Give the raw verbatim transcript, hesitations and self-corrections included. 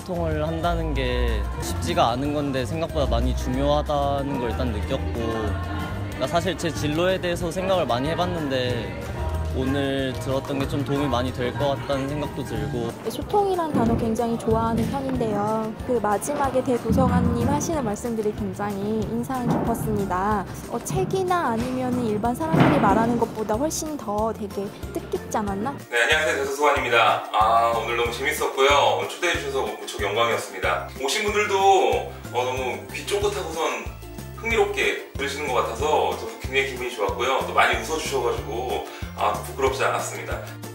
의사소통을 한다는 게 쉽지가 않은 건데 생각보다 많이 중요하다는 걸 일단 느꼈고, 그러니까 사실 제 진로에 대해서 생각을 많이 해봤는데 오늘 들었던 게 좀 도움이 많이 될 것 같다는 생각도 들고. 소통이란 단어 굉장히 좋아하는 편인데요. 그 마지막에 대도서관님 하시는 말씀들이 굉장히 인상 깊었습니다. 어, 책이나 아니면 일반 사람들이 말하는 것보다 훨씬 더 되게 뜻깊지 않았나? 네, 안녕하세요. 대도서관입니다. 아, 오늘 너무 재밌었고요. 오늘 초대해 주셔서 무척 영광이었습니다. 오신 분들도 어, 너무 귀 쫑긋하고선 흥미롭게 들으시는 것 같아서 저도 굉장히 기분이 좋았고요. 또 많이 웃어주셔가지고 아, 부끄럽지 않았습니다.